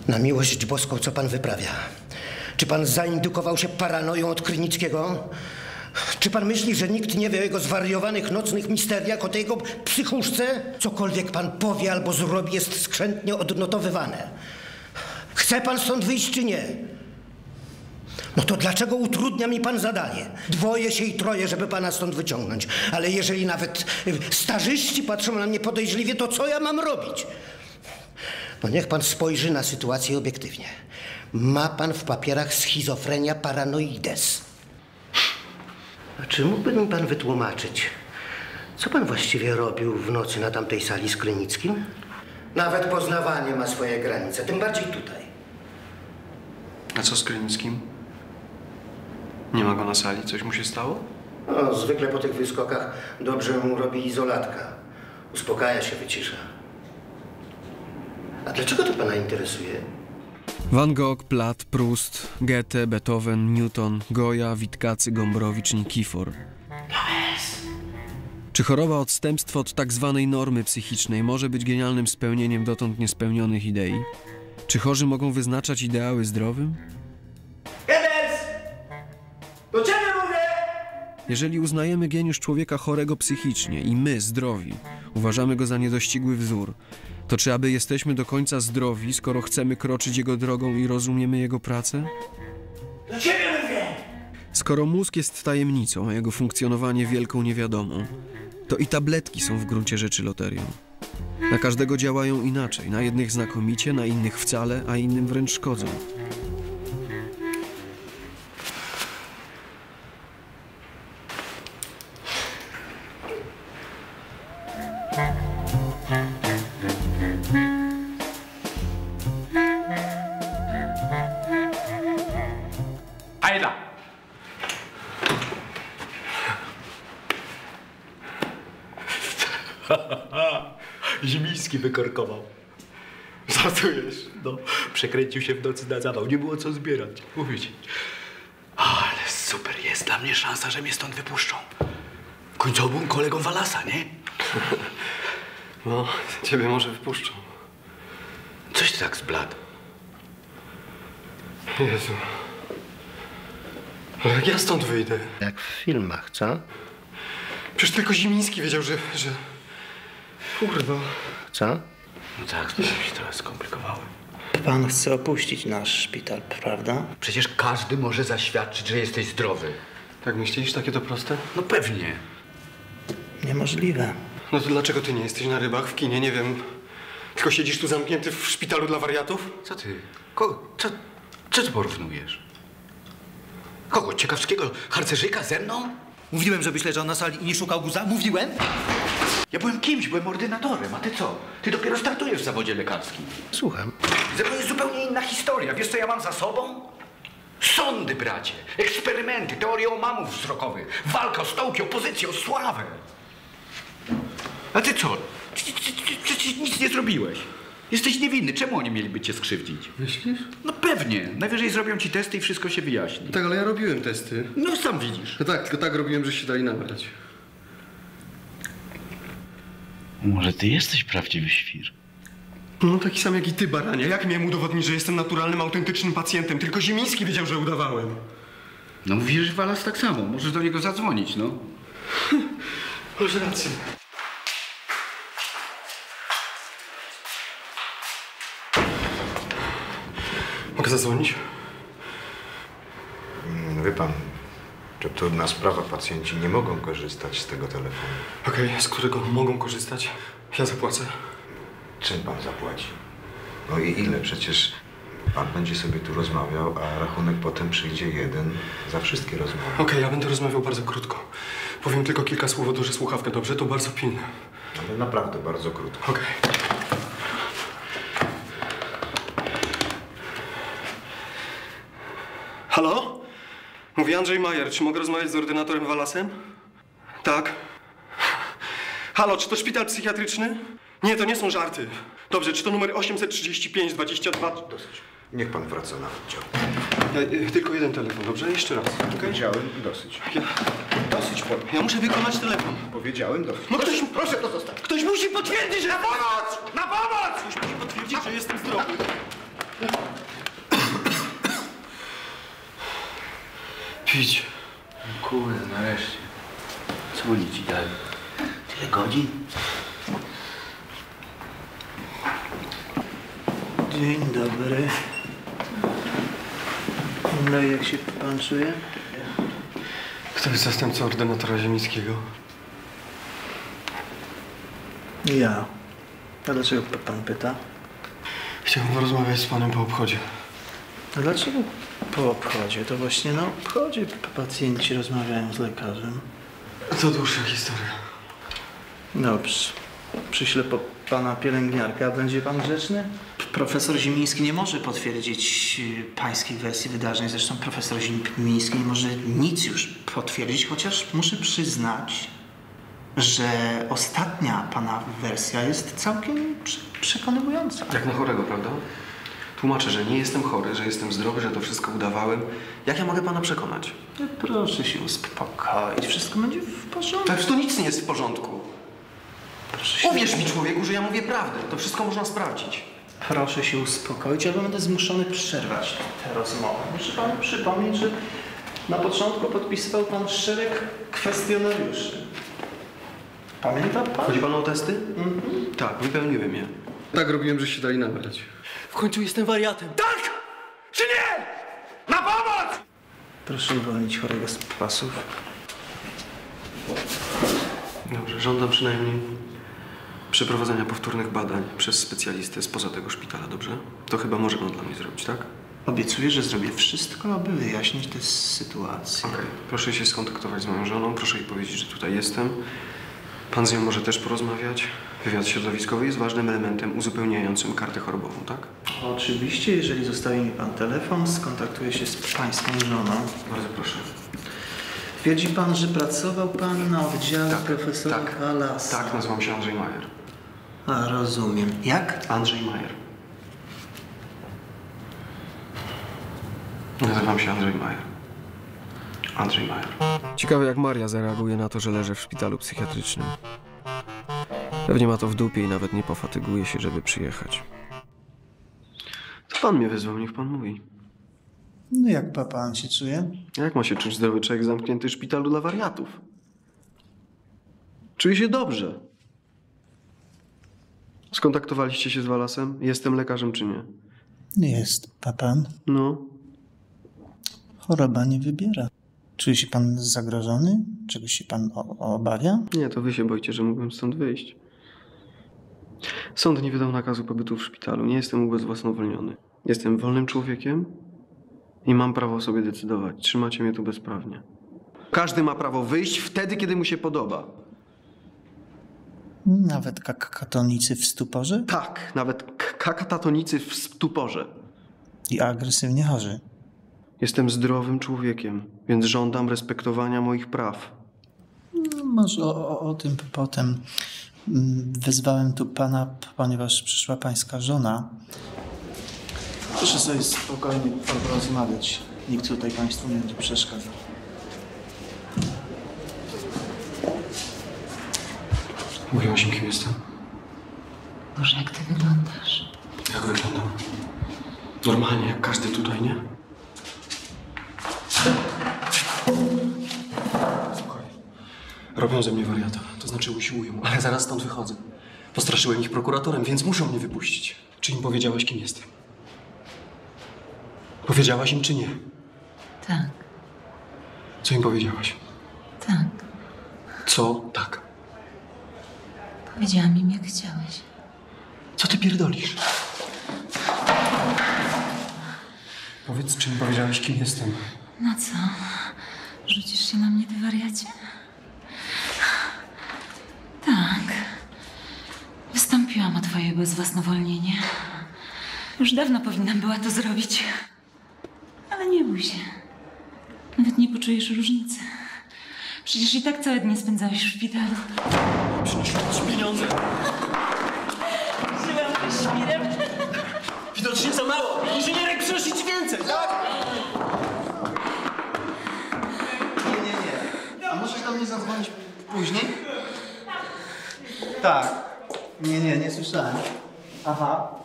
Na miłość boską, co pan wyprawia? Czy pan zaindukował się paranoją od Krynickiego? Czy pan myśli, że nikt nie wie o jego zwariowanych nocnych misteriach, o tej jego psychuszce? Cokolwiek pan powie albo zrobi, jest skrzętnie odnotowywane. Chce pan stąd wyjść, czy nie? No to dlaczego utrudnia mi pan zadanie? Dwoje się i troje, żeby pana stąd wyciągnąć. Ale jeżeli nawet starzyści patrzą na mnie podejrzliwie, to co ja mam robić? No niech pan spojrzy na sytuację obiektywnie. Ma pan w papierach schizofrenia paranoides. A czy mógłby mi pan wytłumaczyć, co pan właściwie robił w nocy na tamtej sali z Krynickim? Nawet poznawanie ma swoje granice, tym bardziej tutaj. A co z Krynickim? Nie ma go na sali? Coś mu się stało? No, zwykle po tych wyskokach dobrze mu robi izolatka. Uspokaja się, wycisza. A dlaczego to pana interesuje? Van Gogh, Platt, Proust, Goethe, Beethoven, Newton, Goya, Witkacy, Gombrowicz, Nikifor. Czy choroba odstępstwo od tak zwanej normy psychicznej może być genialnym spełnieniem dotąd niespełnionych idei? Czy chorzy mogą wyznaczać ideały zdrowym? Goebbels! Do ciebie mówię! Jeżeli uznajemy geniusz człowieka chorego psychicznie i my, zdrowi, uważamy go za niedościgły wzór, to czy aby jesteśmy do końca zdrowi, skoro chcemy kroczyć jego drogą i rozumiemy jego pracę? Do ciebie mówię! Skoro mózg jest tajemnicą, a jego funkcjonowanie wielką niewiadomą, to i tabletki są w gruncie rzeczy loterią. Na każdego działają inaczej, na jednych znakomicie, na innych wcale, a innym wręcz szkodzą. Ajda! Ziemiński wykorkował. Żartujesz? No, przekręcił się w nocy na zawał. Nie było co zbierać. Mówię ci. Ale super jest. Dla mnie szansa, że mnie stąd wypuszczą. W końcu byłem kolegą Wallasa, nie? No, ciebie może wypuszczą. Coś ty tak zbladł. Jezu. Ale jak ja stąd wyjdę? Jak w filmach, co? Przecież tylko Zimiński wiedział, że... Kurwa. Co? No tak, sprawy się trochę skomplikowały. Pan chce opuścić nasz szpital, prawda? Przecież każdy może zaświadczyć, że jesteś zdrowy. Tak myślisz? Takie to proste? No pewnie. Niemożliwe. No to dlaczego ty nie jesteś na rybach, w kinie, nie wiem. Tylko siedzisz tu zamknięty w szpitalu dla wariatów? Co ty? Co ty porównujesz? Kogo? Ciekawskiego harcerzyka ze mną? Mówiłem, żebyś leżał na sali i nie szukał guza? Mówiłem? Ja byłem kimś, byłem ordynatorem, a ty co? Ty dopiero startujesz w zawodzie lekarskim. Słucham. Ze mną jest zupełnie inna historia. Wiesz, co ja mam za sobą? Sądy, bracie, eksperymenty, teorie omamów wzrokowych, walka o stołki, opozycję, o sławę. A ty co? Przecież nic nie zrobiłeś. Jesteś niewinny. Czemu oni mieliby cię skrzywdzić? Myślisz? No pewnie. Najwyżej zrobią ci testy i wszystko się wyjaśni. Tak, ale ja robiłem testy. No sam widzisz. No tak, tylko tak robiłem, że się dali nabrać. Może ty jesteś prawdziwy świr? No taki sam jak i ty, baranie. Jak miałem udowodnić, że jestem naturalnym, autentycznym pacjentem? Tylko Zimiński wiedział, że udawałem. No mówisz, że Wallace tak samo. Możesz do niego zadzwonić, no. Masz rację. Mogę zadzwonić? Wie pan, to trudna sprawa. Pacjenci nie mogą korzystać z tego telefonu. Okej, z którego mogą korzystać? Ja zapłacę. Czym pan zapłaci? No i ile? Przecież pan będzie sobie tu rozmawiał, a rachunek potem przyjdzie jeden za wszystkie rozmowy. Okej, ja będę rozmawiał bardzo krótko. Powiem tylko kilka słów, odłożę słuchawkę, dobrze? To bardzo pilne. Ale naprawdę bardzo krótko. Okej. Halo? Mówi Andrzej Majer. Czy mogę rozmawiać z ordynatorem Wallasem? Tak. Halo, czy to szpital psychiatryczny? Nie, to nie są żarty. Dobrze, czy to numer 835 22... Dosyć. Niech pan wraca na oddział. Tylko jeden telefon, dobrze? Jeszcze raz. Powiedziałem dosyć. Dosyć pan. Ja muszę wykonać telefon. Powiedziałem dosyć. No ktoś... Proszę to zostawić. Ktoś musi potwierdzić, że... Na pomoc! Na pomoc! Ktoś musi potwierdzić, że jestem zdrowy. Idź. Kurde, nareszcie. Co oni ci dali? Tyle godzin? Dzień dobry. No i jak się pan czuje? Kto jest zastępcą ordynatora Ziemińskiego? Ja. A dlaczego pan pyta? Chciałbym porozmawiać z panem po obchodzie. A dlaczego po obchodzie? To właśnie na obchodzie pacjenci rozmawiają z lekarzem. To dłuższa historia. Dobrze. Przyślę po pana pielęgniarkę, a będzie pan grzeczny? Profesor Ziemiński nie może potwierdzić pańskiej wersji wydarzeń. Zresztą profesor Ziemiński nie może nic już potwierdzić, chociaż muszę przyznać, że ostatnia pana wersja jest całkiem przekonywująca. Jak na chorego, prawda? Tłumaczę, że nie jestem chory, że jestem zdrowy, że to wszystko udawałem. Jak ja mogę pana przekonać? No proszę się uspokoić. Wszystko będzie w porządku. Przecież tu nic nie jest w porządku. Proszę się, Uwierz mi, człowieku, że ja mówię prawdę. To wszystko można sprawdzić. proszę się uspokoić, albo będę zmuszony przerwać tę rozmowę. Muszę panu przypomnieć, że na początku podpisywał pan szereg kwestionariuszy. Pamięta pan? Chodzi panu o testy? Tak, wypełniłem je. Tak robiłem, że się dali nabrać. W końcu jestem wariatem. Tak! Czy nie? Na pomoc! Proszę uwolnić chorego z pasów. Dobrze, żądam przynajmniej przeprowadzenia powtórnych badań przez specjalistę spoza tego szpitala, dobrze? To chyba może pan dla mnie zrobić, tak? Obiecuję, że zrobię wszystko, aby wyjaśnić tę sytuację. Okej. Proszę się skontaktować z moją żoną, proszę jej powiedzieć, że tutaj jestem. Pan z nią może też porozmawiać. Wywiad środowiskowy jest ważnym elementem uzupełniającym kartę chorobową, tak? Oczywiście, jeżeli zostawi mi pan telefon, skontaktuję się z pańską żoną. Bardzo proszę. Twierdzi pan, że pracował pan na oddziale profesora tak, Wallasa. tak, nazywam się Andrzej Majer. A, rozumiem. Jak? Andrzej Majer. Nazywam się Andrzej Majer. Andrzej Majer. Ciekawe, jak Maria zareaguje na to, że leżę w szpitalu psychiatrycznym. Pewnie ma to w dupie i nawet nie pofatyguje się, żeby przyjechać. To pan mnie wezwał, niech pan mówi. No jak pan się czuje? Jak ma się czuć zdrowy człowiek zamknięty w szpitalu dla wariatów? Czuję się dobrze. Skontaktowaliście się z Wallasem? Jestem lekarzem czy nie? Jest pan. No. Choroba nie wybiera. Czuje się pan zagrożony? Czegoś się pan obawia? Nie, to wy się boicie, że mógłbym stąd wyjść. Sąd nie wydał nakazu pobytu w szpitalu. Nie jestem ubezwłasnowolniony. Jestem wolnym człowiekiem i mam prawo sobie decydować. Trzymacie mnie tu bezprawnie. Każdy ma prawo wyjść wtedy, kiedy mu się podoba. Nawet katolicy w stuporze? Tak, nawet katatonicy w stuporze. I agresywnie chorzy. Jestem zdrowym człowiekiem, więc żądam respektowania moich praw. No, może o tym potem. Wezwałem tu pana, ponieważ przyszła pańska żona. Proszę sobie spokojnie porozmawiać. Nikt tutaj państwu nie będzie przeszkadzał. Mówiłaś im, kim jestem? Boże, jak ty wyglądasz? Jak wyglądam? Normalnie, jak każdy tutaj, nie? Spokojnie. Robią ze mnie wariata, to znaczy usiłują, ale zaraz stąd wychodzę. Postraszyłem ich prokuratorem, więc muszą mnie wypuścić. Czy im powiedziałaś, kim jestem? Powiedziałaś im, czy nie? Tak, Co im powiedziałaś? tak. Co? Tak. Powiedziałam im, jak chciałeś. Co ty pierdolisz? Powiedz, czy mi powiedziałeś, kim jestem? No co? Rzucisz się na mnie, ty wariacie? Tak. Wystąpiłam o twoje bezwłasnowolnienie. Już dawno powinnam była to zrobić. Ale nie bój się. Nawet nie poczujesz różnicy. Przecież i tak całe dnie spędzałeś w szpitalu. Przyniosłem ci pieniądze. Żyłam świrem. Widocznie za mało. Inżynierek przynosi ci więcej, tak? Nie. A możesz do mnie zadzwonić później? Tak. Nie słyszałem. Aha.